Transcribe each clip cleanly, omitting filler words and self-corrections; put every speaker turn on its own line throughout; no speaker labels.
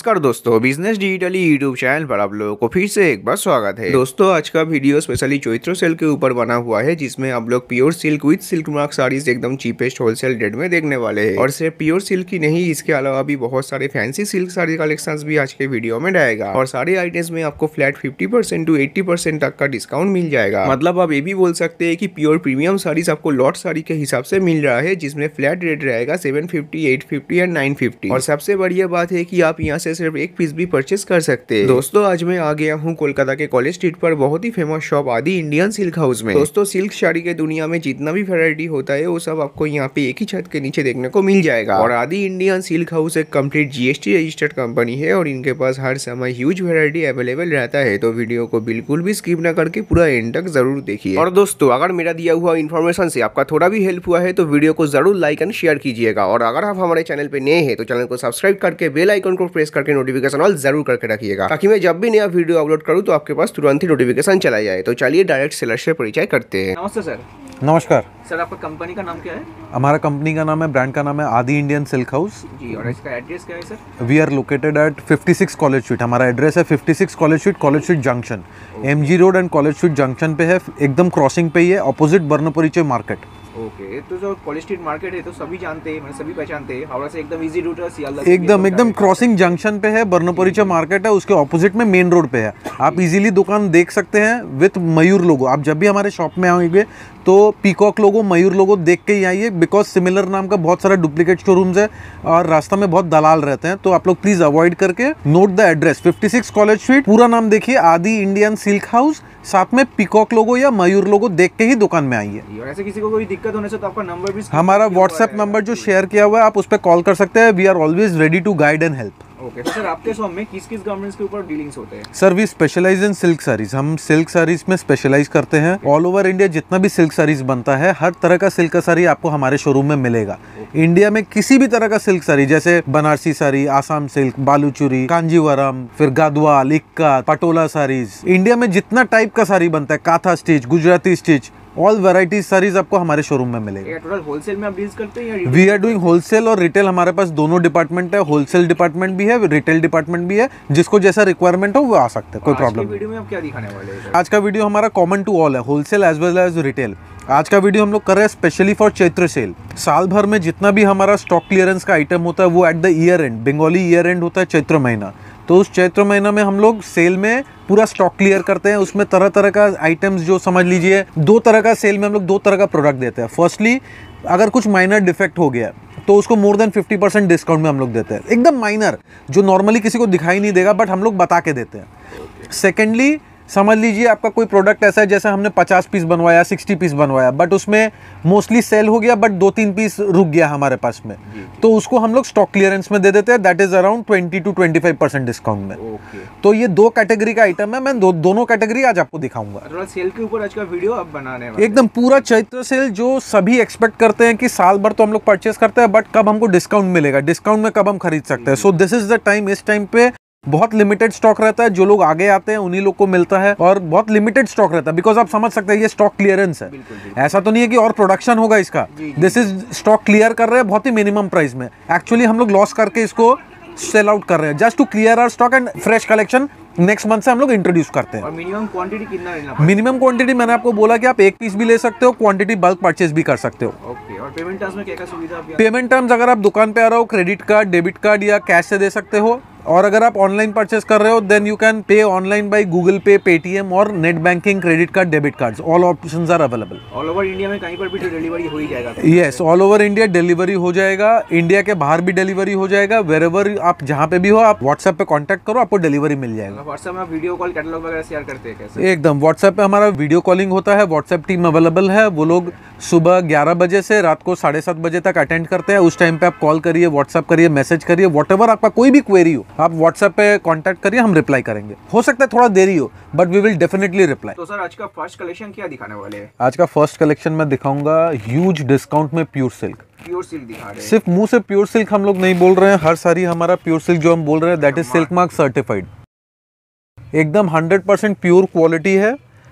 नमस्कार दोस्तों, business digitally YouTube channel पर आप लोगों को फिर से एक बार स्वागत है। दोस्तों आज का वीडियो स्पेशली चैत्र सेल के ऊपर बना हुआ है, जिसमें आप लोग pure silk with silk mark saris एकदम चीपेस्ट होलसेल रेट में देखने वाले हैं। और सिर्फ प्योर सिल्क ही नहीं, इसके अलावा भी बहुत सारे फैंसी सिल्क साड़ी कलेक्शन भी आज के वीडियो में रहेगा। और सारे आइटम्स में आपको फ्लैट 50% टू 80% तक का डिस्काउंट मिल जाएगा। मतलब आप ये भी बोल सकते हैं कि प्योर प्रीमियम साड़ीज आपको लॉट साड़ी के हिसाब से मिल रहा है, जिसमें फ्लैट रेट रहेगा 750, 850 एंड 950। और सबसे बढ़िया बात है कि आप यहाँ से सिर्फ एक पीस भी परचेस कर सकते हैं। दोस्तों आज मैं आ गया हूँ कोलकाता के कॉलेज स्ट्रीट पर बहुत ही famous shop Aadi Indian silk house में। दोस्तों सिल्क साड़ी के दुनिया में जितना भी वैरायटी होता है वो सब आपको यहाँ पे एक ही छत के नीचे देखने को मिल जाएगा। और आदि इंडियन सिल्क हाउस एक कंप्लीट जीएसटी रजिस्टर्ड कंपनी है और इनके पास हर समय ह्यूज वैरायटी अवेलेबल रहता है। तो वीडियो को बिल्कुल भी स्किप न करके पूरा एंड तक जरूर देखिए। और दोस्तों अगर मेरा दिया हुआ इन्फॉर्मेशन से आपका थोड़ा भी हेल्प हुआ है तो वीडियो को जरूर लाइक एंड शेयर कीजिएगा। और अगर आप हमारे चैनल पे नए हैं तो चैनल को सब्सक्राइब करके बेल आइकन को प्रेस करके नोटिफिकेशन ऑल जरूर करके रखिएगा, ताकि मैं जब भी नया वीडियो अपलोड करूं तो आपके पास तुरंत ही नोटिफिकेशन चला जाए। तो चलिए डायरेक्ट सेलर से परिचय करते हैं।
नमस्ते सर।
नमस्कार
सर आपका कंपनी का नाम क्या है?
हमारा कंपनी का नाम है, ब्रांड का नाम है आदि इंडियन सिल्क हाउस
जी। और इसका एड्रेस क्या है sir?
We are located at 56 college street. हमारा एड्रेस है 56 college street junction, MG road and college street junction पे है, एकदम क्रॉसिंग पे ही है, ऑपोजिट बर्नपुरीचे मार्केट।
ओके, तो जो कॉलेज स्ट्रीट मार्केट है तो सभी जानते हैं, सभी पहचानते हैं। हावड़ा से एकदम इजी रूट है, सियालदह
एकदम क्रॉसिंग जंक्शन पे है, बर्नपुरीचे मार्केट है, उसके ऑपोजिट में मेन रोड पे है। आप इजीली दुकान देख सकते हैं विथ मयूर लोगो। आप जब भी हमारे शॉप में आएंगे तो पीकॉक लोगो, मयूर लोगो देख के ही आइए, बिकॉज सिमिलर नाम का बहुत सारा डुप्लीकेट शोरूम्स है और रास्ता में बहुत दलाल रहते हैं। तो आप लोग प्लीज अवॉइड करके note the address 56 college street, पूरा नाम देखिए आदि इंडियन सिल्क हाउस, साथ में पीकॉक लोगो या मयूर लोगो देख के ही दुकान में आइए।
और ऐसे किसी को कोई दिक्कत होने से तो आपका नंबर भी,
हमारा व्हाट्सएप नंबर जो शेयर किया हुआ है आप उस पर कॉल कर सकते हैं। We are always ready to guide and help.
Okay, तो सर आपके शॉप में किस किस गारमेंट्स के ऊपर डीलिंग्स होते हैं?
Sir we specialise in silk saris. हम सिल्क साड़ीज में स्पेशलाइज करते हैं। ऑल ओवर इंडिया जितना भी सिल्क साड़ीज बनता है, हर तरह का सिल्क का साड़ी आपको हमारे शोरूम में मिलेगा। इंडिया में किसी भी तरह का सिल्क साड़ी, जैसे बनारसी साड़ी, आसाम सिल्क, बालूचुरी, कांजीवरम, फिर गदवाल, इक्का, पटोला साड़ीज, इंडिया में जितना टाइप का साड़ी बनता है, kantha stitch, Gujarati stitch, all variety saris आपको हमारे शोरूम में मिलेगा।
टोटल होलसेल में आप डील्स करते हैं या
वी आर डूइंग होलसेल और रिटेल। हमारे पास दोनों डिपार्टमेंट है, होलसेल डिपार्टमेंट भी है, रिटेल डिपार्टमेंट भी है। जिसको जैसा रिक्वायरमेंट हो वो आ सकते हैं, कोई प्रॉब्लम नहीं।
वीडियो में आप क्या दिखाने वाले हैं?
आज का वीडियो हमारा कॉमन टू ऑल है, wholesale as well as retail. आज का वीडियो हम लोग कर रहे हैं स्पेशली फॉर चैत्र सेल। साल भर में जितना भी हमारा स्टॉक क्लियरेंस का आइटम होता है वो at the year end, Bengali year end होता है चैत्र महीना, तो उस चैत्र महीना में हम लोग सेल में पूरा स्टॉक क्लियर करते हैं। उसमें तरह तरह का आइटम्स, जो समझ लीजिए दो तरह का सेल में हम लोग दो तरह का प्रोडक्ट देते हैं। फर्स्टली अगर कुछ माइनर डिफेक्ट हो गया तो उसको मोर देन 50% डिस्काउंट में हम लोग देते हैं, एकदम माइनर, जो नॉर्मली किसी को दिखाई नहीं देगा बट हम लोग बता के देते हैं। सेकेंडली समझ लीजिए आपका कोई प्रोडक्ट ऐसा है, जैसे हमने 50 पीस बनवाया, 60 पीस बनवाया, बट उसमें मोस्टली सेल हो गया बट 2-3 पीस रुक गया हमारे पास में, तो उसको हम लोग स्टॉक क्लियरेंस में दे देते हैं। That is around 20 to 25% discount में। तो ये दो कैटेगरी का आइटम है। मैं दोनों कैटेगरी आज आपको दिखाऊंगा।
सेल के ऊपर आज का वीडियो आप बनाने वाले
एकदम पूरा चैत्र सेल, जो सभी एक्सपेक्ट करते हैं कि साल भर तो हम लोग परचेस करते हैं, बट कब हमको डिस्काउंट मिलेगा, डिस्काउंट में कब हम खरीद सकते हैं। So this is the time. इस टाइम पे बहुत लिमिटेड स्टॉक रहता है, जो लोग आगे आते हैं उन्हीं लोग को मिलता है, और बहुत लिमिटेड स्टॉक रहता है, बिकॉज आप समझ सकते हैं ये स्टॉक क्लियरेंस है। ऐसा तो नहीं है कि और प्रोडक्शन होगा इसका। दिस इज स्टॉक क्लियर कर रहे हैं बहुत ही मिनिमम प्राइस में। एक्चुअली हम लोग लॉस करके इसको सेल आउट कर रहे हैं, just to clear our stock and fresh collection next month से हम लोग इंट्रोड्यूस करते हैं।
और मिनिमम क्वांटिटी कितना लेना?
मिनिमम क्वांटिटी मैंने आपको बोला कि आप एक पीस भी ले सकते हो, क्वांटिटी बल्क परचेज भी कर सकते हो।
ओके, और पेमेंट टर्म्स में क्या क्या सुविधा?
पेमेंट टर्म्स अगर आप दुकान पे आ रहे हो, क्रेडिट कार्ड, डेबिट कार्ड या कैश से दे सकते हो। और अगर आप ऑनलाइन परचेस कर रहे हो then you can pay online by Google pay, Paytm और net banking, credit card, debit cards, all options are available.
All over India में कहीं पर भी डिलीवरी हो ही जाएगा?
Yes, all over India delivery हो जाएगा। इंडिया के बाहर भी डिलीवरी हो जाएगा। वेरेवर आप जहाँ पे भी हो, आप व्हाट्सएप पे कांटेक्ट करो, आपको डिलीवरी मिल जाएगा।
व्हाट्सएप में वीडियो कॉल, कैटलॉग वगैरह शेयर करते हैं कैसे?
एकदम, व्हाट्सएप पे हमारा वीडियो कॉलिंग होता है। व्हाट्सएप टीम अवेलेबल है। वो लोग सुबह 11 बजे से रात को 7:30 बजे तक अटेंड करते हैं। उस टाइम पे आप कॉल करिए, व्हाट्सएप करिए, मैसेज करिए, व्हाटएवर आपका कोई भी क्वेरी हो आप व्हाट्सएप पे कांटेक्ट करिए, हम रिप्लाई करेंगे। हो सकता है थोड़ा देरी हो but we will definitely reply.
तो सर आज का फर्स्ट कलेक्शन क्या दिखाने वाले हैं?
आज का फर्स्ट कलेक्शन मैं दिखाऊंगा ह्यूज डिस्काउंट में प्योर सिल्क।
प्योर सिल्क दिखा रहे हैं।
सिर्फ मुंह से प्योर सिल्क हम लोग नहीं बोल रहे हैं, हर साड़ी हमारा प्योर सिल्क जो हम बोल रहे हैं that is silk mark certified. एकदम 100% प्योर क्वालिटी है।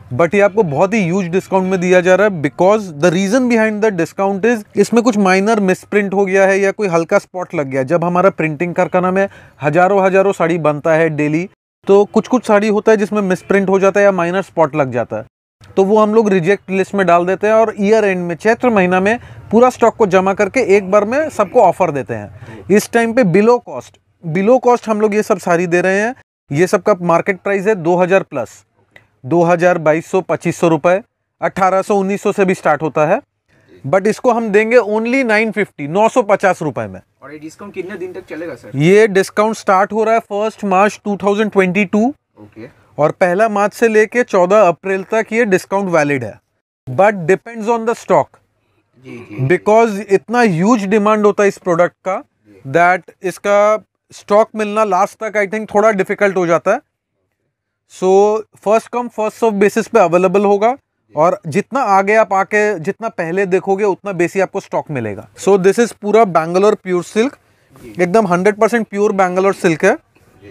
बट ये आपको बहुत ही ह्यूज डिस्काउंट में दिया जा रहा है, because the reason behind the discount is इसमें कुछ माइनर मिसप्रिंट हो गया है या कोई हल्का स्पॉट लग गया। जब हमारा प्रिंटिंग कारखाना में हजारों साड़ी बनता है डेली, तो कुछ साड़ी होता है जिसमें मिसप्रिंट हो जाता है या माइनर स्पॉट लग जाता है, तो वो हम लोग रिजेक्ट लिस्ट में डाल देते हैं और ईयर एंड में चैत्र महीना में पूरा स्टॉक को जमा करके एक बार में सबको ऑफर देते हैं। इस टाइम पे बिलो कॉस्ट हम लोग ये सब साड़ी दे रहे हैं। ये सब का मार्केट प्राइस है 2000 प्लस, 2000, 2200, 2500 रुपए, 1800, 1900 से भी स्टार्ट होता है, बट इसको हम देंगे ओनली 950, 950 रुपए में।
और ये डिस्काउंट कितने दिन तक चलेगा सर?
ये डिस्काउंट स्टार्ट हो रहा है 1 मार्च 2022
ओके।
और 1 मार्च से लेके 14 अप्रैल तक ये डिस्काउंट वैलिड है, but depends on the stock, because इतना ह्यूज डिमांड होता है इस प्रोडक्ट का दैट इसका स्टॉक मिलना लास्ट तक आई थिंक थोड़ा डिफिकल्ट हो जाता है। So first come first serve basis पे अवेलेबल होगा और जितना आगे आप आके जितना पहले देखोगे उतना बेसी आपको स्टॉक मिलेगा। सो दिस इज पूरा बैंगलोर प्योर सिल्क, एकदम 100% प्योर बैंगलोर सिल्क है।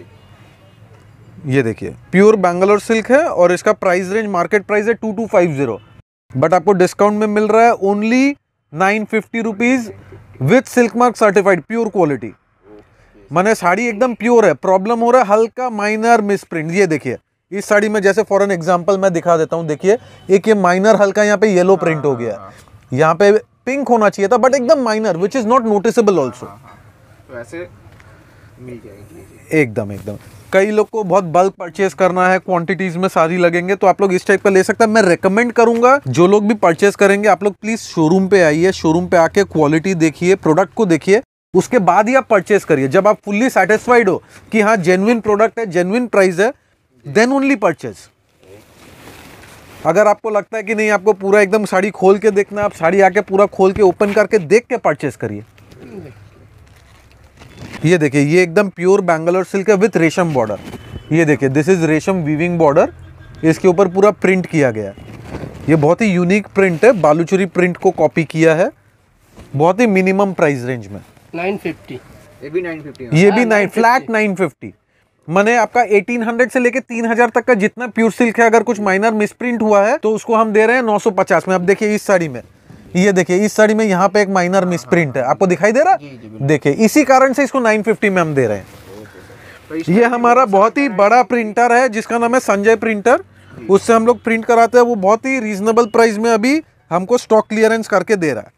ये देखिए प्योर बैंगलोर सिल्क है और इसका प्राइस रेंज मार्केट प्राइस है 2250, बट आपको डिस्काउंट में मिल रहा है only 950 rupees with silk mark certified pure quality. माने साड़ी एकदम प्योर है, प्रॉब्लम हो रहा है हल्का माइनर मिसप्रिंट। ये देखिए इस साड़ी में जैसे फॉर एन एग्जांपल मैं दिखा देता हूँ, देखिए एक ये माइनर हल्का यहाँ पे येलो प्रिंट हो गया, यहाँ पे पिंक होना चाहिए था बट एकदम minor which is not noticeable also.
तो ऐसे मिल जाएगी
एकदम। कई लोग को बहुत बल्क परचेज करना है, क्वांटिटीज में सारी लगेंगे, तो आप लोग इस टाइप का ले सकते हैं। मैं रेकमेंड करूंगा जो लोग भी परचेज करेंगे आप लोग प्लीज शोरूम पे आइए, शोरूम पे आके क्वालिटी देखिए, प्रोडक्ट को देखिए, उसके बाद ही आप परचेज करिए। जब आप फुल्ली सेटिस्फाइड हो कि हाँ जेन्युइन प्रोडक्ट है, जेन्युइन प्राइस है, देन ओनली परचेज। अगर आपको लगता है कि नहीं आपको पूरा एकदम साड़ी खोल के देखना, आप साड़ी आके पूरा खोल के ओपन करके देख के परचेज करिए। ये देखिए ये एकदम प्योर बैंगलोर सिल्क है विथ रेशम बॉर्डर। ये देखिए दिस इज रेशम वीविंग बॉर्डर, इसके ऊपर पूरा प्रिंट किया गया है। ये बहुत ही यूनिक प्रिंट है, बालूचुरी प्रिंट को कॉपी किया है, बहुत ही मिनिमम प्राइस रेंज में
950। ये भी 950,
ये भी 9 फ्लैट 950। माने आपका 1800 से लेके 3000 तक का जितना प्योर सिल्क है, अगर कुछ माइनर मिसप्रिंट हुआ है तो उसको हम दे रहे हैं 950 में। अब देखिए इस साड़ी में, ये देखिए इस साड़ी में यहाँ पे एक माइनर मिसप्रिंट है, आपको दिखाई दे रहा है? देखिए इसी कारण से इसको 950 में हम दे रहे हैं। ये हमारा बहुत ही बड़ा प्रिंटर है जिसका नाम है संजय प्रिंटर, उससे हम लोग प्रिंट कराते हैं। वो बहुत ही रीजनेबल प्राइस में अभी हमको स्टॉक क्लियरेंस करके दे रहा है,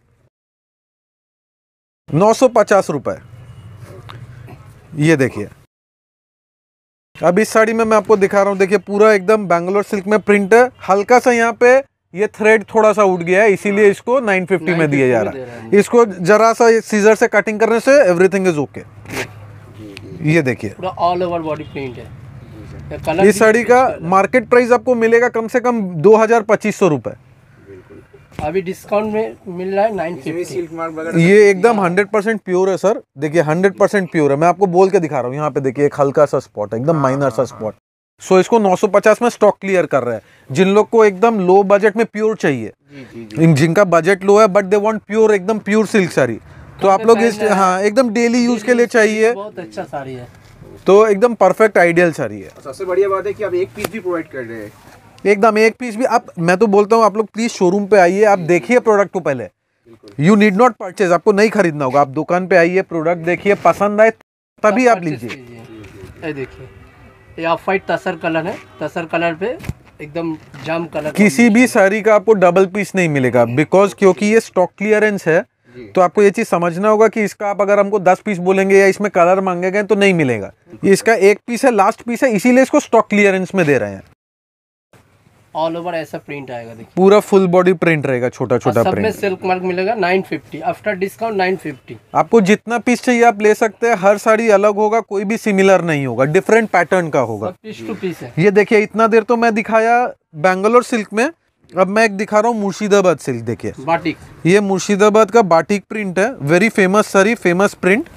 950 रुपए। ये देखिए अब इस साड़ी में मैं आपको दिखा रहा हूँ, देखिए पूरा एकदम बैंगलोर सिल्क में प्रिंट है, हल्का सा यहाँ पे ये थ्रेड थोड़ा सा उठ गया है, इसीलिए इसको 950 में दिया जा रहा है। इसको जरा सा सीजर से कटिंग करने से एवरीथिंग इज ओके। ये देखिए
पूरा ऑल ओवर बॉडी प्रिंट है।
इस साड़ी का मार्केट प्राइस आपको मिलेगा कम से कम 2000-2500 रुपए,
अभी डिस्काउंट में मिल रहा है 950।
सिल्क मार्क वगैरह
ये एकदम 100% प्योर है सर। देखिए 100% प्योर है, मैं आपको बोल के दिखा रहा हूँ। यहाँ पे देखिए एक हल्का सा स्पॉट है, एकदम माइनर सा स्पॉट। सो इसको 950 में स्टॉक क्लियर कर रहे हैं। जिन लोग को एकदम लो बजट में प्योर चाहिए, जिनका बजट लो है बट दे वांट प्योर, एकदम प्योर सिल्क साड़ी, तो आप लोग इस हाँ एकदम डेली यूज के लिए चाहिए,
बहुत अच्छा साड़ी है,
तो एकदम परफेक्ट आइडियल साड़ी है।
सबसे बढ़िया बात है कि आप एक पीस भी प्रोवाइड कर रहे हैं।
एकदम एक पीस भी। आप मैं तो बोलता हूँ आप लोग प्लीज शोरूम पे आइए, आप देखिए प्रोडक्ट को पहले। यू नीड नॉट परचेज, आपको नहीं खरीदना होगा, आप दुकान पे आइए, प्रोडक्ट देखिए, पसंद आए तभी आप लीजिए।
ये देखिए ये ऑफ वाइट तसर कलर है, तसर कलर पे एकदम जाम कलर।
किसी भी साड़ी का आपको डबल पीस नहीं मिलेगा, बिकॉज क्योंकि ये स्टॉक क्लियरेंस है, तो आपको ये चीज समझना होगा कि इसका आप अगर हमको 10 पीस बोलेंगे या इसमें कलर मांगेंगे तो नहीं मिलेगा। ये इसका एक पीस है, लास्ट पीस है, इसीलिए इसको स्टॉक क्लियरेंस में दे रहे हैं।
ऑल ओवर ऐसा प्रिंट आएगा, देखिए
पूरा फुल बॉडी प्रिंट रहेगा, छोटा छोटा
सब में
प्रिंट।
सिल्क मार्क मिलेगा 950, आफ्टर डिस्काउंट 950।
आपको जितना पीस चाहिए आप ले सकते हैं, हर साड़ी अलग होगा, कोई भी सिमिलर नहीं होगा, डिफरेंट पैटर्न का होगा।
पीस टू पीस है।
ये देखिए इतना देर तो मैं दिखाया बैंगलोर सिल्क में, अब मैं एक दिखा रहा हूँ मुर्शिदाबाद सिल्क। देखिए
बाटिक,
ये मुर्शिदाबाद का बाटिक प्रिंट है, very famous sari, famous print.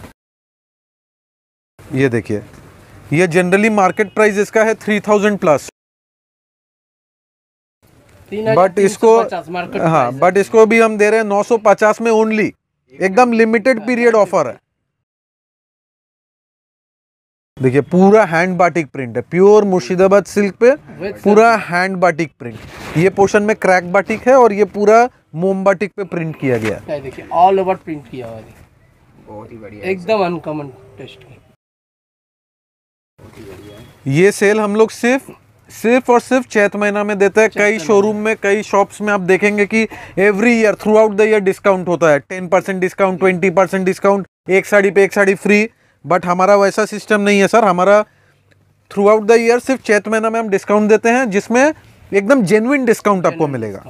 ये देखिए ये जनरली मार्केट प्राइस इसका है 3000 प्लस, बट इसको हाँ बट इसको भी हम दे रहे हैं 950 में ओनली, एकदम लिमिटेड पीरियड ऑफर है। देखिए पूरा हैंड बाटिक प्रिंट है, प्योर मुर्शिदाबाद सिल्क पे पूरा हैंड बाटिक प्रिंट। ये पोर्शन में क्रैक बाटिक है और ये पूरा मोम बाटिक पे प्रिंट किया गया है।
ये देखिए ऑल ओवर प्रिंट किया हुआ है, देखिए
बहुत ही बढ़िया,
एकदम अनकॉमन टेस्ट की।
बहुत ही बढ़िया है।
ये सेल हम लोग सिर्फ और सिर्फ चैत महीना में देते हैं। कई शोरूम में, कई शॉप्स में आप देखेंगे कि every year throughout the year discount होता है, 10% डिस्काउंट, 20% डिस्काउंट, एक साड़ी पे एक साड़ी फ्री। बट हमारा वैसा सिस्टम नहीं है सर। हमारा थ्रू आउट द ईयर सिर्फ चैत महीना में हम डिस्काउंट देते हैं, जिसमें एकदम जेन्युइन डिस्काउंट आपको मिलेगा।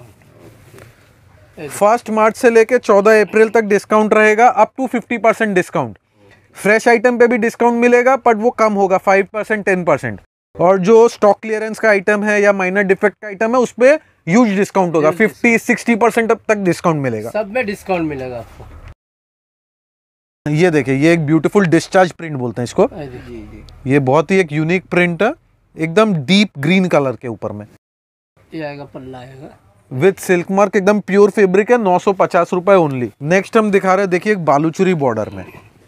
1 मार्च से लेके 14 अप्रैल तक डिस्काउंट रहेगा, up to 50% discount. Fresh item पे भी डिस्काउंट मिलेगा, बट वो कम होगा, 5%, 10%। और जो स्टॉक क्लियरेंस का आइटम है या माइनर डिफेक्ट का आइटम है, उस पे ह्यूज डिस्काउंट होगा, 50-60% तक डिस्काउंट मिलेगा।
सब में डिस्काउंट मिलेगा आपको।
ये देखिए, ये एक ब्यूटीफुल डिस्चार्ज प्रिंट बोलते हैं इसको।
ये देखिए,
ये बहुत ही एक यूनिक प्रिंट है, एकदम डीप ग्रीन कलर के ऊपर में।
ये आएगा, पल्ला आएगा
विद सिल्क मार्क, एकदम प्योर फैब्रिक है, 950 रुपए ओनली। नेक्स्ट हम दिखा रहे हैं, देखिए एक बालूचुरी बॉर्डर में।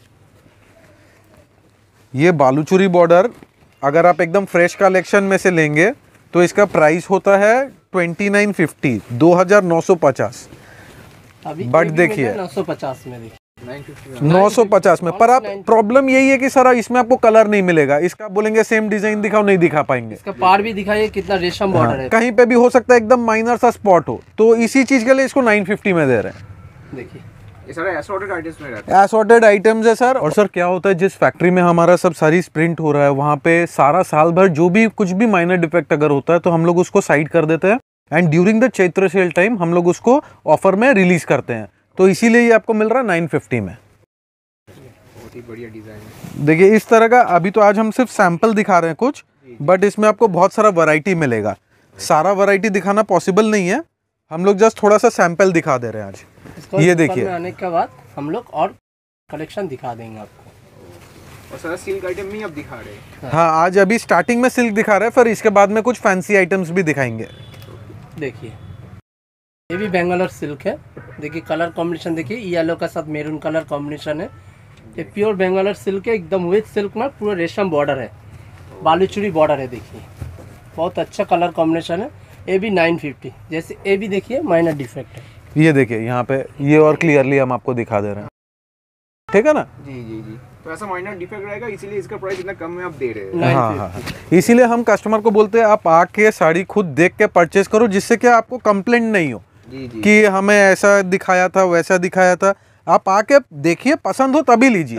ये बालूचुरी बॉर्डर अगर आप एकदम फ्रेश कलेक्शन में से लेंगे तो इसका प्राइस होता है 2950, 2950।
अभी
बट देखिए
950 में, देखिए
950 में। पर आप प्रॉब्लम यही है कि सर इसमें आपको कलर नहीं मिलेगा। इसका बोलेंगे सेम डिजाइन दिखाओ, नहीं दिखा पाएंगे।
इसका पार भी दिखाइए कितना रेशम बॉर्डर है।
कहीं पे भी हो सकता है एकदम माइनर सा स्पॉट हो, तो इसी चीज के लिए इसको 950 में दे रहे हैं।
देखिए
ये सारे असॉर्टेड आइटम्स में रहता है।
असॉर्टेड आइटम्स है सर। और सर क्या होता है, जिस फैक्ट्री में हमारा सब सारी प्रिंट हो रहा है, वहाँ पे सारा साल भर जो भी कुछ भी माइनर डिफेक्ट अगर होता है तो हम लोग उसको साइड कर देते हैं, and during the Chaitra sale time हम लोग उसको ऑफर में रिलीज करते हैं। तो इसीलिए ये आपको मिल रहा है 950 में।
बहुत ही बढ़िया डिजाइन है।
देखिए इस तरह का, अभी तो आज हम सिर्फ सैंपल दिखा रहे हैं कुछ, बट इसमें आपको बहुत सारा वैरायटी मिलेगा। सारा वैरायटी दिखाना पॉसिबल नहीं है, हम लोग जस्ट थोड़ा सा सैंपल दिखा दे रहे हैं आज। ये देखिए,
आने के बाद हम लोग और कलेक्शन दिखा देंगे आपको।
और सारा सिल्क आइटम में ही अब दिखा रहे हैं।
हाँ आज अभी स्टार्टिंग में सिल्क दिखा रहे हैं, फिर इसके बाद में कुछ फैंसी आइटम्स भी दिखाएंगे।
देखिए ये भी बेंगलोर सिल्क है। देखिए कलर कॉम्बिनेशन देखिए, येलो का साथ मैरून कलर कॉम्बिनेशन है। ये प्योर बेंगलोर सिल्क है, एकदम विथ सिल्क में पूरा रेशम बॉर्डर है, बालूचुरी बॉर्डर है। देखिए बहुत अच्छा कलर कॉम्बिनेशन है। ये भी 950। जैसे ये भी देखिए माइनर डिफेक्ट है।
ये देखिए यहाँ पे, ये और क्लियरली हम आपको दिखा दे रहे हैं, ठीक है ना।
जी जी जी। तो ऐसा माइनर डिफेक्ट रहेगा, इसीलिए इसका प्राइस इतना कम में आप दे रहे हैं।
हाँ हाँ हाँ। इसीलिए हम कस्टमर को बोलते हैं आप आके साड़ी खुद देख के परचेज करो, जिससे कि आपको कंप्लेंट नहीं हो
जी जी।
कि हमें ऐसा दिखाया था वैसा दिखाया था। आप आके देखिए, पसंद हो तभी लीजिए।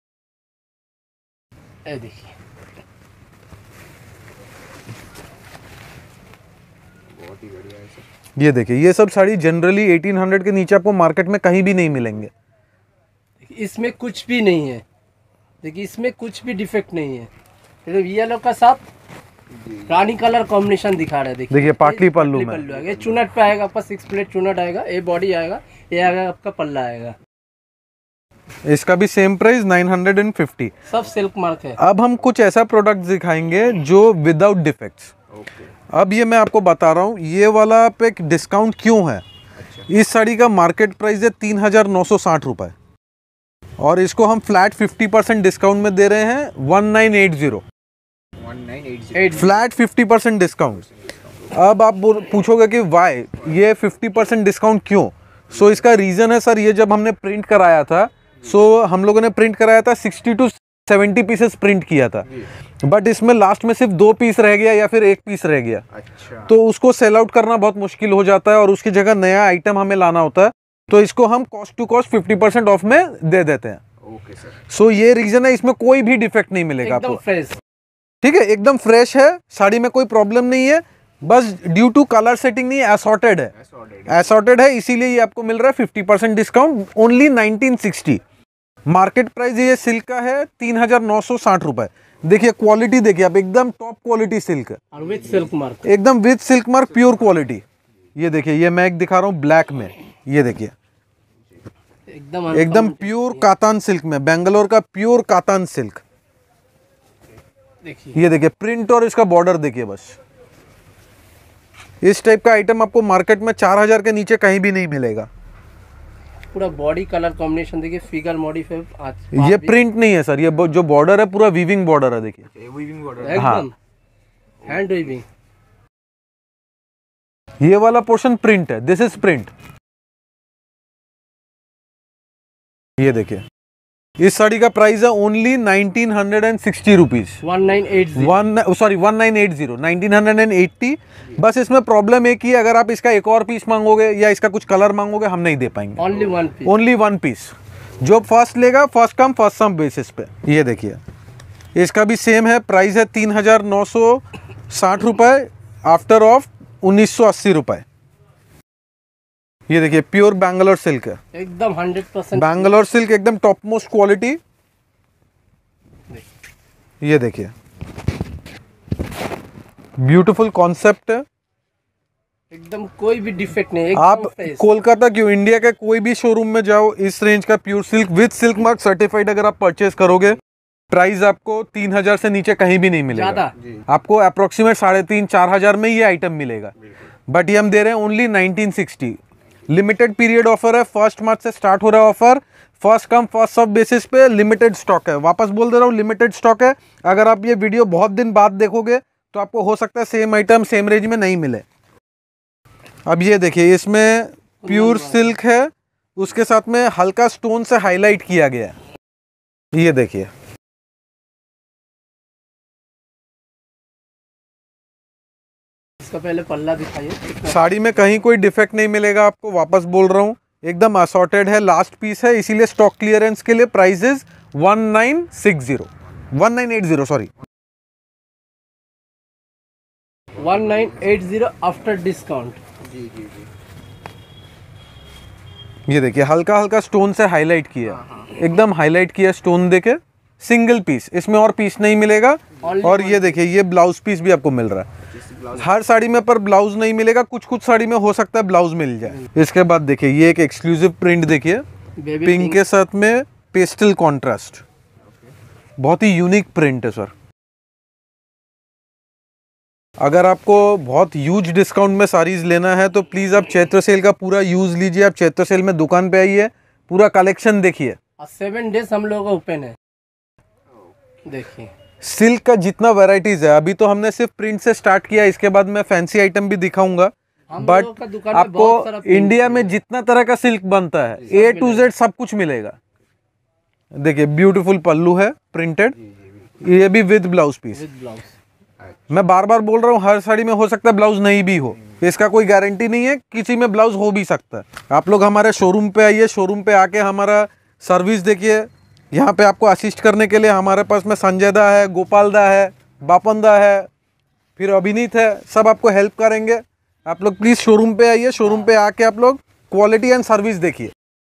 ये देखिए
बहुत ही बढ़िया है सर।
ये देखिए, ये सब साड़ी जनरली 1800 के नीचे आपको मार्केट में कहीं भी नहीं मिलेंगे।
इसमें कुछ भी नहीं है। देखिए इसमें कुछ भी डिफेक्ट नहीं है। येलो का साथ रानी कलर कॉम्बिनेशन दिखा रहा है।
देखिए पाटली पल्लू में,
आएगा। ये चुनट पे आएगा आपका, 6 प्लेट चुनट आएगा। ये बॉडी आएगा, ये आएगा आपका पल्ला आएगा।
इसका भी सेम प्राइस 950।
सब सिल्क मार्क है।
अब हम कुछ ऐसा प्रोडक्ट दिखाएंगे जो विदाउट डिफेक्ट्स।
ओके।
अब ये मैं आपको बता रहा हूँ, ये वाला पे डिस्काउंट क्यों है। इस साड़ी का मार्केट प्राइस है 3960 रुपए, और इसको हम फ्लैट 50% डिस्काउंट में दे रहे हैं 1980।
1980
फ्लैट 50% डिस्काउंट। अब आप पूछोगे कि वाई ये 50% डिस्काउंट क्यों। सो इसका रीज़न है सर, ये जब हमने प्रिंट कराया था, सो हम लोगों ने प्रिंट कराया था 60 to 70 पीसेस प्रिंट किया था, बट इसमें लास्ट में सिर्फ 2 पीस रह गया या फिर 1 पीस रह गया।
अच्छा।
तो उसको सेल आउट करना बहुत मुश्किल हो जाता है, और उसकी जगह नया आइटम हमें लाना होता है। तो इसको हम कॉस्ट टू कॉस्ट 50% ऑफ में दे देते हैं।
Okay sir.
सो ये रीजन है, इसमें कोई भी डिफेक्ट नहीं मिलेगा
एकदम
आपको।
फ्रेश।
ठीक है, एकदम फ्रेश है, साड़ी में कोई प्रॉब्लम नहीं है, बस ड्यू टू कलर सेटिंग नहीं, असॉर्टेड है। असॉर्टेड है, इसीलिए ये आपको मिल रहा है 50% डिस्काउंट ओनली 1960। मार्केट प्राइस ये सिल्क का है 3960 रुपए। देखिए क्वालिटी देखिए आप, एकदम टॉप क्वालिटी सिल्क है,
और विथ सिल्क मार्क।
एकदम with silk mark, pure quality. ये देखिए, ये मैं एक दिखा रहा हूँ ब्लैक में। ये देखिए एकदम प्योर कातान सिल्क में, बेंगलोर का प्योर कातान सिल्क।
देखिए
ये देखिए प्रिंट और इसका बॉर्डर देखिए। बस इस टाइप का आइटम आपको मार्केट में 4000 के नीचे कहीं भी नहीं मिलेगा।
पूरा बॉडी कलर कॉम्बिनेशन देखिए, फिगर मॉडिफाई।
ये प्रिंट नहीं है सर, ये जो बॉर्डर है पूरा वीविंग बॉर्डर है। देखिए
वीविंग बॉर्डर
एकदम हैंड वीविंग।
ये वाला पोर्शन प्रिंट है, दिस इज प्रिंट। ये देखिए, इस साड़ी का प्राइस है ओनली 1960 रुपीज। 1980। बस इसमें प्रॉब्लम एक ही है, अगर आप इसका एक और पीस मांगोगे या इसका कुछ कलर मांगोगे हम नहीं दे पाएंगे। Only one piece. जो फर्स्ट लेगा first come first serve basis पे। ये देखिए, इसका भी सेम है, प्राइस है 3960 रुपए आफ्टर ऑफ 1980 रुपए। ये देखिए, प्योर बैंगलोर सिल्क है,
एकदम 100%
बैंगलोर सिल्क, एकदम टॉप मोस्ट क्वालिटी। ये देखिए, ब्यूटीफुल कॉन्सेप्ट है,
एकदम कोई भी डिफेक्ट नहीं।
आप कोलकाता क्यों, इंडिया के कोई भी शोरूम में जाओ, इस रेंज का pure silk with silk mark certified अगर आप परचेज करोगे, प्राइस आपको 3000 से नीचे कहीं भी नहीं मिलेगा। आपको अप्रोक्सीमेट 3500-4000 में ये आइटम मिलेगा, बट ये हम दे रहे हैं ओनली 1960। लिमिटेड पीरियड ऑफर है, 1 मार्च से स्टार्ट हो रहा है offer. First come first serve basis पे लिमिटेड स्टॉक है, वापस बोल दे रहा हूँ, लिमिटेड स्टॉक है। अगर आप ये वीडियो बहुत दिन बाद देखोगे तो आपको हो सकता है सेम आइटम सेम रेंज में नहीं मिले। अब ये देखिए, इसमें प्योर सिल्क है, उसके साथ में हल्का स्टोन से हाईलाइट किया गया है। ये देखिए,
इसका पहले पल्ला दिखाइए।
साड़ी में कहीं कोई डिफेक्ट नहीं मिलेगा आपको, वापस बोल रहा हूँ, एकदम असॉर्टेड है, लास्ट पीस है, इसीलिए स्टॉक क्लियरेंस के लिए price is 1980 sorry
1980 after discount.
जी।
ये देखिए, हल्का हल्का स्टोन से हाईलाइट किया, एकदम हाईलाइट किया स्टोन देके। सिंगल पीस, इसमें और पीस नहीं मिलेगा। और ये देखिए, ये ब्लाउज पीस भी आपको मिल रहा है। हर साड़ी में पर ब्लाउज नहीं मिलेगा, कुछ कुछ साड़ी में हो सकता है ब्लाउज मिल जाए। इसके बाद देखिए, ये एक एक्सक्लूसिव प्रिंट देखिए, पिंक के साथ में पेस्टल कॉन्ट्रास्ट, बहुत ही यूनिक प्रिंट है सर। अगर आपको बहुत ह्यूज डिस्काउंट में साड़ीज लेना है तो प्लीज आप चैत्र सेल का पूरा यूज लीजिए। आप चैत्र सेल में दुकान पे आइए, पूरा कलेक्शन देखिए।
7 डेज हम लोगों का ओपन है। देखिए,
सिल्क का जितना वैरायटीज है, अभी तो हमने सिर्फ प्रिंट से स्टार्ट किया, इसके बाद मैं फैंसी आइटम भी दिखाऊंगा। बट आपको इंडिया में जितना तरह का सिल्क बनता है A to Z सब कुछ मिलेगा। देखिए, ब्यूटीफुल पल्लू है प्रिंटेड, ये भी विद ब्लाउज पीस। मैं बार बार बोल रहा हूँ, हर साड़ी में हो सकता है ब्लाउज नहीं भी हो, इसका कोई गारंटी नहीं है, किसी में ब्लाउज हो भी सकता है। आप लोग हमारे शोरूम पे आइए, शोरूम पे आके हमारा सर्विस देखिए। यहाँ पे आपको असिस्ट करने के लिए हमारे पास में संजय दा है, गोपाल दा है, बापन दा है, फिर अभिनीत है, सब आपको हेल्प करेंगे। आप लोग प्लीज शोरूम पे आइए, शोरूम पे आके आप लोग क्वालिटी एंड सर्विस देखिए।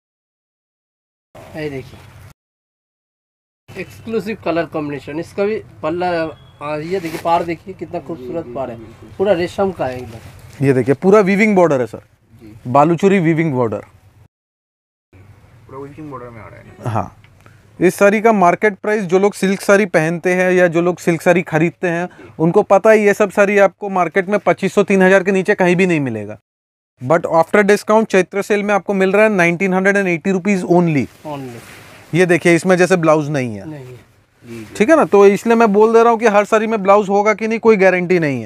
देखिए, एक्सक्लूसिव कलर कॉम्बिनेशन, इसका भी पल्ला। ये देखिए, पार देखिए कितना खूबसूरत पार है, पूरा रेशम का है एकदम।
ये देखिए, पूरा वीविंग बॉर्डर है सर, बालूचुरी वीविंग बॉर्डर,
पूरा वीविंग बॉर्डर में आ रहा है।
हाँ, इस साड़ी का मार्केट प्राइस, जो लोग सिल्क साड़ी पहनते हैं या जो लोग सिल्क साड़ी खरीदते हैं उनको पता है, ये सब साड़ी आपको मार्केट में 2500-3000 के नीचे कहीं भी नहीं मिलेगा। But after discount Chaitra sale में आपको मिल रहा है 1980 रुपीज ओनली। ये देखिए, इसमें जैसे ब्लाउज नहीं है, ठीक है ना, तो इसलिए मैं बोल दे रहा हूँ कि हर साड़ी में ब्लाउज होगा कि नहीं कोई गारंटी नहीं है।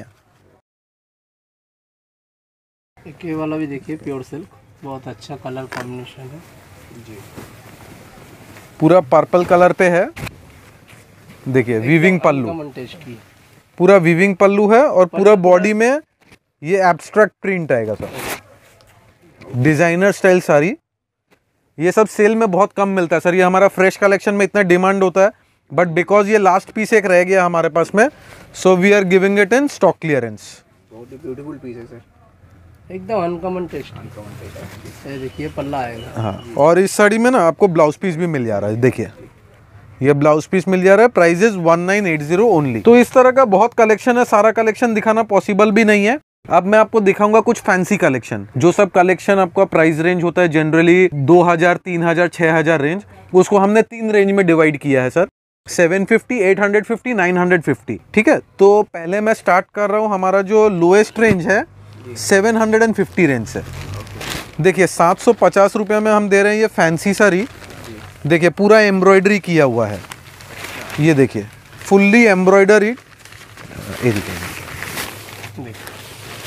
ये वाला भी देखिए, प्योर सिल्क, बहुत अच्छा कलर कॉम्बिनेशन है जी,
पूरा पर्पल कलर पे है। देखिए, वीविंग पल्लू, पूरा वीविंग पल्लू है और पूरा बॉडी में ये एब्स्ट्रैक्ट प्रिंट आएगा सर, डिजाइनर स्टाइल साड़ी। ये सब सेल में बहुत कम मिलता है सर, ये हमारा फ्रेश कलेक्शन में इतना डिमांड होता है, बट बिकॉज ये लास्ट पीस एक रह गया हमारे पास में, so we are giving it in stock clearance.
बहुत ही ब्यूटीफुल पीस है सर,
एकदम अनकॉमन टेस्ट। ये देखिए, पल्ला आएगा।
हाँ, और इस साड़ी में ना आपको ब्लाउज पीस भी मिल जा रहा है। देखिए, ये ब्लाउज पीस मिल जा रहा है, प्राइस इज 1980 ओनली। तो इस तरह का बहुत कलेक्शन है, सारा कलेक्शन दिखाना पॉसिबल भी नहीं है। अब मैं आपको दिखाऊंगा कुछ फैंसी कलेक्शन, जो सब कलेक्शन आपका प्राइस रेंज होता है जनरली 2000, 3000, 6000 रेंज, उसको हमने 3 रेंज में डिवाइड किया है सर, 750, 850, 950। ठीक है, तो पहले मैं स्टार्ट कर रहा हूँ, हमारा जो लोएस्ट रेंज है 750 रेंज से। देखिए, 750 रुपये में हम दे रहे हैं ये फैंसी साड़ी। देखिए, पूरा एम्ब्रॉयडरी किया हुआ है, ये देखिए, फुल्ली एम्ब्रॉयडरी।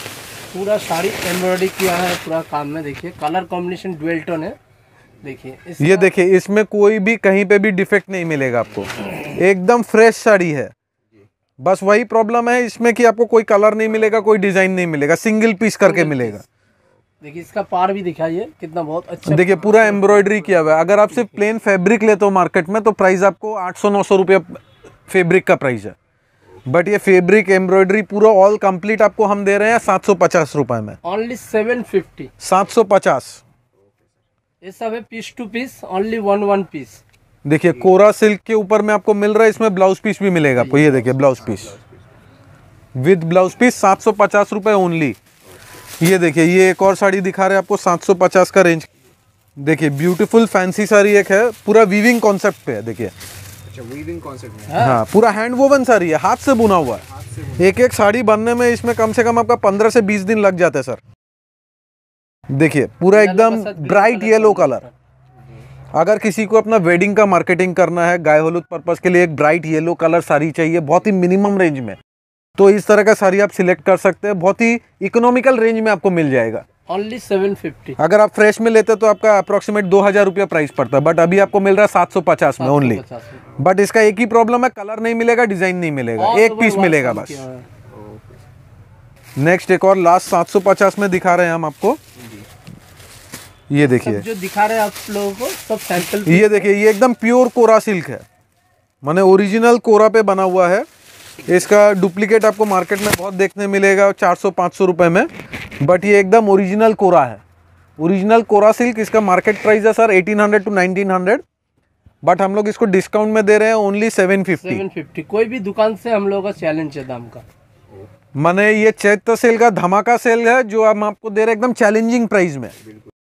पूरा साड़ी एम्ब्रॉयडरी किया है पूरा काम में। देखिए कलर कॉम्बिनेशन डुअल टोन है। देखिए
ये देखिए, इसमें कोई भी कहीं पे भी डिफेक्ट नहीं मिलेगा आपको, एकदम फ्रेश साड़ी है। बस वही प्रॉब्लम है इसमें कि आपको कोई कलर नहीं मिलेगा, कोई डिजाइन नहीं मिलेगा, सिंगल पीस करके मिलेगा।
देखिए इसका पार भी दिखाइए कितना बहुत अच्छा।
देखिए पूरा एम्ब्रॉयडरी किया हुआ है। अगर आप सिर्फ प्लेन फैब्रिक लेते हो मार्केट में तो प्राइस आपको 800-900 रुपया फैब्रिक का प्राइस है, बट ये फैब्रिक एम्ब्रॉयडरी पूरा ऑल कंप्लीट आपको हम दे रहे हैं 750 रुपए में।
ओनली 750।
750।
ये सब है piece to piece, only 1 piece.
देखिए कोरा सिल्क के ऊपर में आपको मिल रहा है, इसमें ब्लाउज पीस भी मिलेगा आपको। ये देखिए blouse piece with blouse piece 750 रुपए ओनली। ये देखिए ये एक और साड़ी दिखा रहे हैं आपको 750 का रेंज। देखिए ब्यूटीफुल फैंसी साड़ी एक है, पूरा वीविंग कॉन्सेप्ट पे है। देखिए
अच्छा, वीविंग कॉन्सेप्ट में।
हाँ, पूरा हैंड वोवन साड़ी है, हाथ से बुना हुआ है। एक एक साड़ी बनने में इसमें कम से कम आपका 15 से 20 दिन लग जाते हैं सर। देखिए पूरा एकदम ब्राइट येलो कलर। अगर किसी को अपना वेडिंग का मार्केटिंग करना है, गाय हलूद पर्पस के लिए एक ब्राइट येलो कलर साड़ी चाहिए बहुत ही मिनिमम रेंज में, तो इस तरह का साड़ी आप सिलेक्ट कर सकते हैं। बहुत ही इकोनॉमिकल रेंज में आपको मिल जाएगा।
ओनली 750।
अगर आप फ्रेश में लेते तो आपका अप्रोक्सीमेट 2000 रुपया प्राइस पड़ता है, बट अभी आपको मिल रहा है 750 में ओनली। बट इसका एक ही प्रॉब्लम है, कलर नहीं मिलेगा, डिजाइन नहीं मिलेगा, एक पीस मिलेगा बस। नेक्स्ट एक और लास्ट 750 में दिखा रहे हैं हम आपको। ये देखिए
जो दिखा रहे हैं आप लोगों को सब सैंपल।
ये देखिए ये एकदम प्योर कोरा सिल्क है, माने ओरिजिनल कोरा पे बना हुआ है। इसका डुप्लीकेट आपको मार्केट में बहुत देखने मिलेगा 400-500 रुपए में, बट ये एकदम ओरिजिनल कोरा है। ओरिजिनल कोरा सिल्क, इसका मार्केट प्राइस है सर 1800 to 1900, बट हम लोग इसको डिस्काउंट में दे रहे हैं ओनली 750।
कोई भी दुकान से हम लोगों का चैलेंज है दाम का।
माने ये चैत्र सेल का धमाका सेल है जो हम आपको दे रहे हैं एकदम चैलेंजिंग प्राइस में,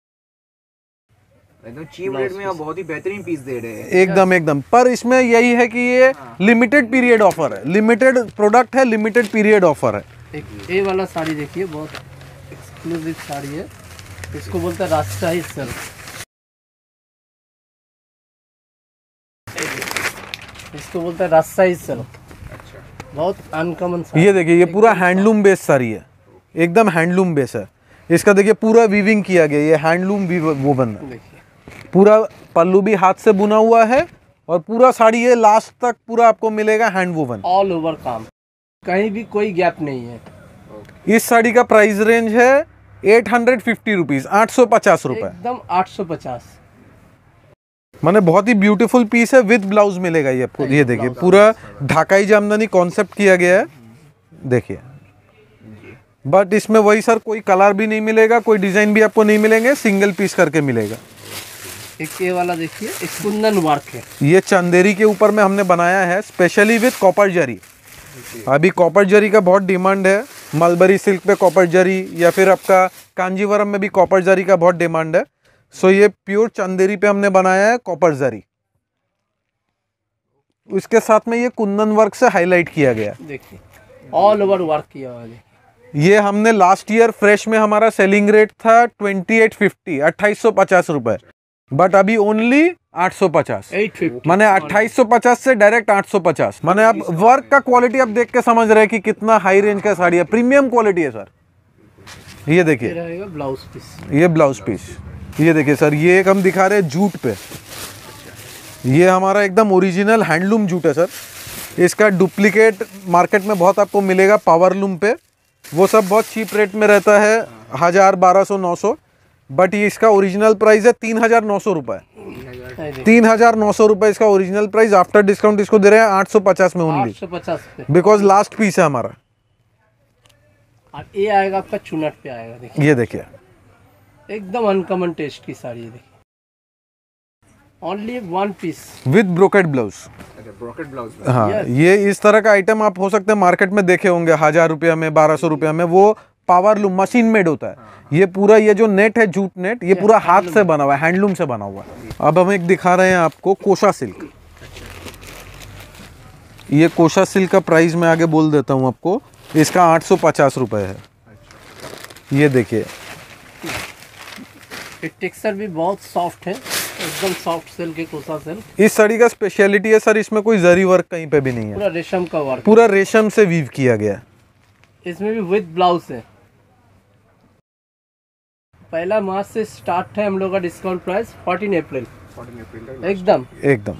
एकदम चीप रेट में आप बहुत ही बेहतरीन पीस दे रहे हैं।
एकदम। पर इसमें यही है कि ये लिमिटेड पीरियड ऑफर है, लिमिटेड प्रोडक्ट है, लिमिटेड पीरियड ऑफर है।
एक ये वाला साड़ी देखिए बहुत एक्सक्लूसिव साड़ी है, इसको बोलते हैं राजशाही सिल्क। इसको बोलते हैं राजशाही सिल्क। बहुत अनकॉमन साड़ी।
ये देखिए ये पूरा हैंडलूम बेस साड़ी है, एकदम हैंडलूम बेस है। इसका देखिए पूरा वीविंग किया गया, ये हैंडलूम वोवन है। पूरा पल्लू भी हाथ से बुना हुआ है और पूरा साड़ी ये लास्ट तक पूरा आपको मिलेगा हैंड वोवन,
ऑल ओवर काम, कहीं भी कोई गैप नहीं है।
इस साड़ी का प्राइस रेंज है 850 रुपीज, 850 रुपए,
एकदम 850।
माने बहुत ही ब्यूटीफुल पीस है, विद ब्लाउज मिलेगा ये आपको। ये देखिए पूरा ढाकाई जामदानी कॉन्सेप्ट किया गया है, देखिए। बट इसमें वही सर कोई कलर भी नहीं मिलेगा, कोई डिजाइन भी आपको नहीं मिलेंगे, सिंगल पीस करके मिलेगा।
एक ये वाला देखिए, एक कुंदन वर्क है,
ये चंदेरी के ऊपर में हमने बनाया है स्पेशली विद कॉपर जरी। अभी कॉपर जरी का बहुत डिमांड है, मलबरी सिल्क पे कॉपर जरी या फिर आपका कांजीवरम में भी कॉपर जरी का बहुत डिमांड है। सो ये प्योर चंदेरी पे हमने बनाया है कॉपर जरी, उसके साथ में ये कुंदन वर्क से हाईलाइट किया गया।
देखिए ऑल ओवर वर्क किया हुआ है।
ये हमने लास्ट ईयर फ्रेश में हमारा सेलिंग रेट था 2850, 2850 रुपए, बट अभी ओनली 850,
850,
माने 2850 से डायरेक्ट 850। माने आप वर्क का क्वालिटी आप देख के समझ रहे हैं कि कितना हाई रेंज का साड़ी है, प्रीमियम क्वालिटी है सर। ये देखिए
रहेगा ब्लाउज पीस,
ये ब्लाउज पीस, ये देखिए सर, ये एक हम दिखा रहे हैं जूट पे, ये हमारा एकदम ओरिजिनल हैंडलूम जूट है सर। इसका डुप्लीकेट मार्केट में बहुत आपको मिलेगा पावरलूम पे, वो सब बहुत चीप रेट में रहता है 1000, 1200, 900, बट ये इसका ओरिजिनल प्राइस है 3900 रुपए, 3900 रुपए इसका ओरिजिनल प्राइस। आफ्टर डिस्काउंट इसको दे रहे हैं 850 में ओनली,
850
बिकॉज लास्ट पीस है हमारा।
और ये आएगा आपका चुनट पे आएगा, देखिए
ये देखिए
एकदम अनकॉमन टेस्ट की साड़ी है। देखिए only 1 piece
with brocade blouse.
Brocade blouse.
हाँ ये इस तरह का आइटम आप हो सकते हैं मार्केट में देखे होंगे 1000 रुपया में, 1200 रुपया में, वो पावरलूम मशीन मेड होता है। ये पूरा ये जो नेट है जूट नेट, ये पूरा हाथ से बना हुआ है, हैंडलूम से बना हुआ है। अब हम एक दिखा रहे हैं आपको कोशा सिल्क। ये कोशा सिल्क का प्राइस मैं आगे बोल देता हूँ आपको, इसका 850 रुपए है। ये देखिए
टेक्सचर भी बहुत सॉफ्ट है, एकदम सॉफ्ट सिल्क है कोसा सिल्क।
इस साड़ी का स्पेशलिटी है सर, इसमें कोई जरी वर्क कहीं पे भी नहीं है,
पूरा रेशम का वर्क,
पूरा रेशम से वीव किया गया है।
इसमें भी विद ब्लाउज है। पहला मार्च से स्टार्ट है हम लोग का डिस्काउंट प्राइस 14 अप्रैल
14 अप्रैल तक।
एकदम।
एकदम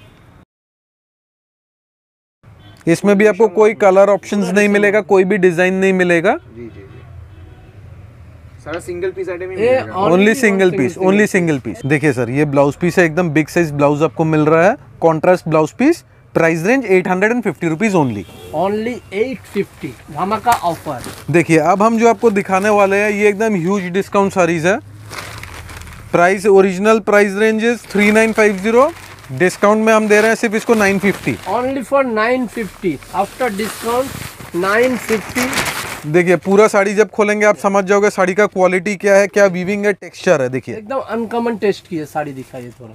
इसमें भी आपको कोई कलर ऑप्शंस नहीं मिलेगा, कोई भी डिजाइन नहीं मिलेगा।
जी जी जी, सारा सिंगल पीस आइटम ही
ये
मिलेगा।
Only single piece, only single piece. देखिए सर, ये ब्लाउज पीस है, एकदम बिग साइज ब्लाउज आपको मिल रहा है, contrast blouse piece. Price range 850 rupees only.
Only 850 धमाका ऑफर।
देखिए अब हम जो आपको दिखाने वाले हैं ये एकदम ह्यूज डिस्काउंट साड़ीज है। Price original price range is 3950, discount में हम दे रहे हैं सिर्फ इसको 950।
Only for 950 after discount 950।
देखिए पूरा साड़ी जब खोलेंगे आप समझ जाओगे साड़ी का क्वालिटी क्या है, क्या वीविंग है, टेक्सचर है। देखिए
एकदम अनकॉमन टेस्ट की है साड़ी, दिखाइए थोड़ा।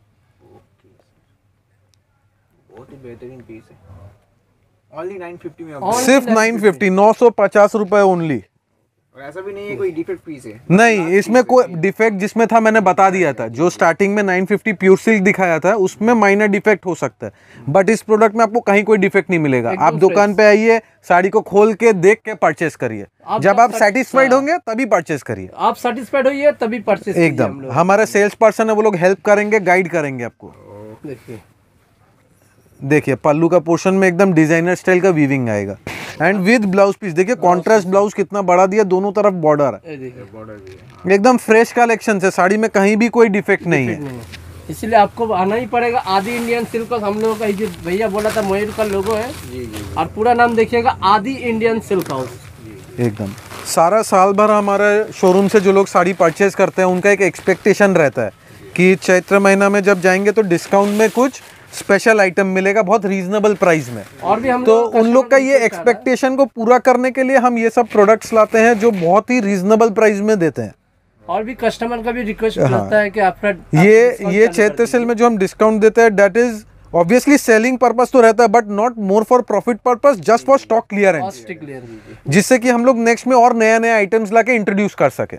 बहुत ही बेहतरीन पीस है। ओनली 950 में आप,
सिर्फ 950, 950 रुपए ओनली।
और ऐसा भी नहीं है कोई डिफेक्ट पीस है।
नहीं, इसमें कोई डिफेक्ट जिसमें था मैंने बता दिया था, जो स्टार्टिंग में 950 प्योर सिल्क दिखाया था उसमें माइनर डिफेक्ट हो सकता है, बट इस प्रोडक्ट में आपको कहीं कोई डिफेक्ट नहीं मिलेगा।
एकदम
आप दुकान पे आइए, साड़ी को खोल के देख के परचेस करिए। जब आप सेटिस्फाइड होंगे तभी परचेस करिए।
आप सेटिस्फाइड होइए तभी परचेस
एकदम, हमारे सेल्स पर्सन है, वो लोग हेल्प करेंगे, गाइड करेंगे आपको।
देखिए
देखिए पल्लू का पोर्शन में एकदम डिजाइनर स्टाइल का वीविंग आएगा एंड विद ब्लाउज पीस। देखिए कॉन्ट्रास्ट ब्लाउज कितना बड़ा दिया, दोनों तरफ बॉर्डर है,
ये देखिए
बॉर्डर भी है।
एकदम फ्रेश कलेक्शन है, साड़ी में कहीं भी कोई डिफेक्ट नहीं है।
इसलिए आपको आना ही पड़ेगा आदि इंडियन सिल्क हाउस। हम लोगों का ये भैया बोला था मयूर का लोगो है
जी जी
और पूरा नाम देखिएगा आदि इंडियन सिल्क हाउस।
एकदम सारा साल भर हमारे शोरूम से जो लोग साड़ी परचेज करते हैं उनका एक एक्सपेक्टेशन रहता है कि चैत्र महीना में जब जाएंगे तो डिस्काउंट में कुछ स्पेशल आइटम मिलेगा बहुत रीजनेबल प्राइस में।
और भी हम
तो
लोग
उन लोग का ये एक्सपेक्टेशन को पूरा करने के लिए हम ये सब प्रोडक्ट्स लाते हैं जो बहुत ही रीजनेबल प्राइस में देते हैं।
और भी कस्टमर का भी रिक्वेस्ट रहता है कि आपका
ये चैत्र सेल में जो हम डिस्काउंट देते हैं that is obviously selling purpose तो रहता है, but not more for profit purpose, just for stock clearance, जिससे कि हम लोग नेक्स्ट में और नया नया आइटम्स लाके इंट्रोड्यूस कर सके।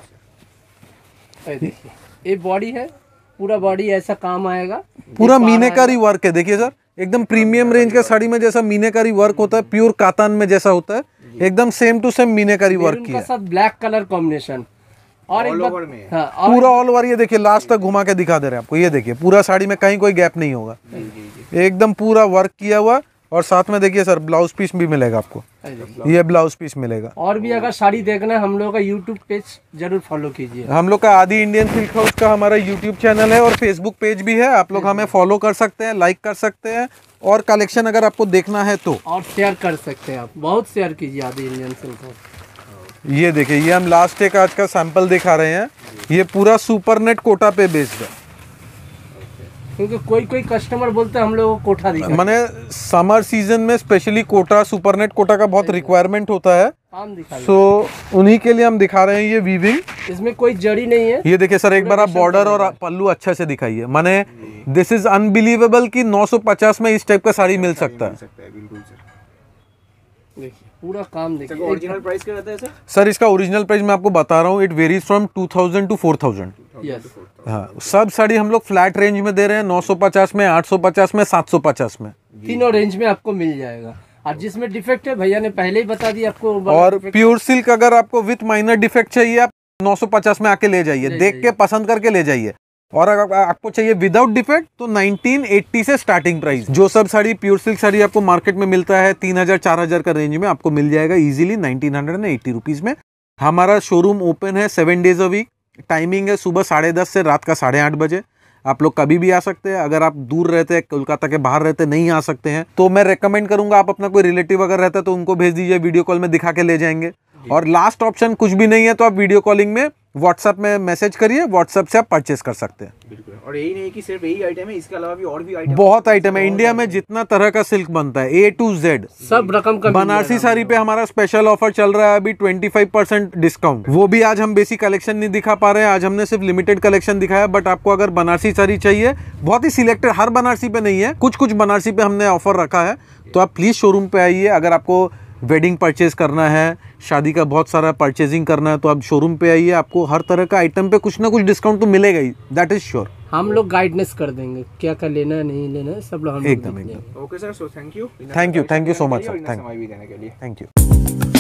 देखिए ये बॉडी है, पूरा बॉडी ऐसा काम आएगा,
पूरा मीनाकारी वर्क है। देखिए सर, एकदम प्रीमियम रेंज का साड़ी में जैसा मीनाकारी वर्क होता है, प्योर कातान में जैसा होता है, एकदम सेम टू सेम मीनाकारी वर्क किया है।
साथ ब्लैक कलर कॉम्बिनेशन और एक बात, हाँ,
पूरा ऑल ओवर। ये देखिए लास्ट तक घुमा के दिखा दे रहे हैं आपको, ये देखिए पूरा साड़ी में कहीं कोई गैप नहीं होगा, एकदम पूरा वर्क किया हुआ। और साथ में देखिए सर ब्लाउज पीस भी मिलेगा आपको, ये ब्लाउज पीस मिलेगा।
और भी अगर साड़ी देखना है हम लोग का यूट्यूब पेज जरूर फॉलो कीजिए।
हम लोग का आदि इंडियन सिल्क हाउस का हमारा यूट्यूब चैनल है और फेसबुक पेज भी है, आप लोग हमें फॉलो कर सकते हैं, लाइक कर सकते हैं, और कलेक्शन अगर आपको देखना है तो
और शेयर कर सकते हैं आप, बहुत शेयर कीजिए आदि इंडियन सिल्क हाउस।
ये देखिए, ये हम लास्ट एक आज का सैंपल दिखा रहे हैं, ये पूरा सुपरनेट कोटा पे बेस्ड है,
क्योंकि कोई कोई कस्टमर बोलते हैं हम लोगों को कोटा दिखा।
माने समर सीजन में स्पेशली कोटा, सुपरनेट कोटा का बहुत रिक्वायरमेंट होता है,
काम दिखाइए।
सो उन्हीं के लिए हम दिखा रहे हैं ये वीविंग।
इसमें कोई जड़ी नहीं है।
ये देखिए सर, एक बार आप बॉर्डर और पल्लू अच्छा से दिखाइए, माने दिस इज अनबिलीवेबल कि 950 में इस टाइप का साड़ी मिल सकता है।
बिल्कुल सर।
देखिए पूरा काम देखिए।
ओरिजिनल प्राइस क्या रहता है सर?
सर इसका ओरिजिनल प्राइस मैं आपको बता रहा हूँ, it varies from 2000 to 4000।
Yes,
हाँ, सब साड़ी हम लोग फ्लैट रेंज में दे रहे हैं, 950 में, 850 में, 750 में,
तीनों रेंज में आपको मिल जाएगा। और जिसमें डिफेक्ट है भैया ने पहले ही बता दिया आपको।
और प्योर सिल्क अगर आपको विथ माइनर डिफेक्ट चाहिए आप 950 में आके ले जाइए, देख के पसंद करके ले जाइए। और अगर आपको चाहिए विदाउट डिफेक्ट तो 1980 से स्टार्टिंग प्राइस। जो सब साड़ी प्योर सिल्क साड़ी आपको मार्केट में मिलता है 3000-4000 का रेंज में, आपको मिल जाएगा इजीली 1980 रुपीज में। हमारा शोरूम ओपन है 7 डेज अ वीक, टाइमिंग है सुबह 10:30 से रात का 8:30 बजे। आप लोग कभी भी आ सकते हैं। अगर आप दूर रहते हैं, कोलकाता के बाहर रहते हैं, नहीं आ सकते हैं, तो मैं रेकमेंड करूंगा आप अपना कोई रिलेटिव अगर रहता है तो उनको भेज दीजिए, वीडियो कॉल में दिखा के ले जाएंगे। और लास्ट ऑप्शन कुछ भी नहीं है तो आप वीडियो कॉलिंग में व्हाट्सएप में मैसेज करिए, व्हाट्सएप से आप परचेस कर सकते हैं।
बिल्कुल। और यही नहीं कि सिर्फ यही आइटम है, इसके अलावा भी और भी आइटम,
बहुत आइटम है। इंडिया में जितना तरह का सिल्क बनता है A to Z
सब रकम का।
बनारसी साड़ी पे हमारा स्पेशल ऑफर चल रहा है अभी 25% डिस्काउंट। वो भी आज हम बेसिक कलेक्शन नहीं दिखा पा रहे हैं, आज हमने सिर्फ लिमिटेड कलेक्शन दिखाया। बट आपको अगर बनारसी साड़ी चाहिए, बहुत ही सिलेक्टेड, हर बनारसी पे नहीं है, कुछ कुछ बनारसी पे हमने ऑफर रखा है, तो आप प्लीज शोरूम पे आइए। अगर आपको वेडिंग परचेज करना है, शादी का बहुत सारा परचेजिंग करना है, तो आप शोरूम पे आइए। आपको हर तरह का आइटम पे कुछ ना कुछ डिस्काउंट तो मिलेगा ही, दैट इज श्योर।
हम लोग गाइडेंस कर देंगे क्या क्या लेना है, नहीं लेना है, सब लोग हम
एकदम एकदम।
Okay sir, so thank you
thank you so much sir,
समय भी देने के लिए।
Thank you.